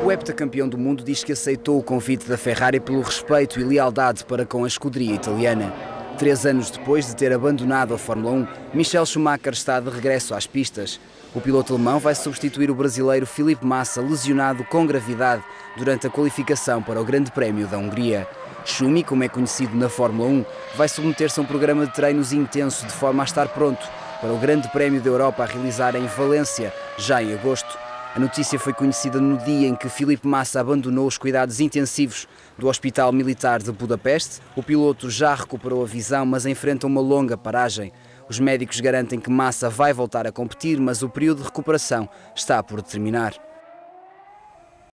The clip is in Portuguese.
O heptacampeão do mundo diz que aceitou o convite da Ferrari pelo respeito e lealdade para com a escuderia italiana. 3 anos depois de ter abandonado a Fórmula 1, Michael Schumacher está de regresso às pistas. O piloto alemão vai substituir o brasileiro Felipe Massa, lesionado com gravidade durante a qualificação para o Grande Prémio da Hungria. Schumi, como é conhecido na Fórmula 1, vai submeter-se a um programa de treinos intenso de forma a estar pronto para o Grande Prémio da Europa a realizar em Valência, já em agosto. A notícia foi conhecida no dia em que Felipe Massa abandonou os cuidados intensivos do Hospital Militar de Budapeste. O piloto já recuperou a visão, mas enfrenta uma longa paragem. Os médicos garantem que Massa vai voltar a competir, mas o período de recuperação está por terminar.